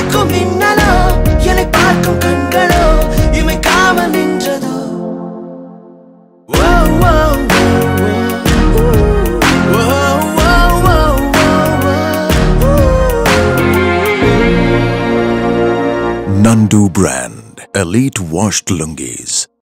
வெடிக்கும் மின்னலோ என்னை பார்க்கும் கண்களோ இமைக்காமல் நின்றதோ Nandu brand, elite washed lungis.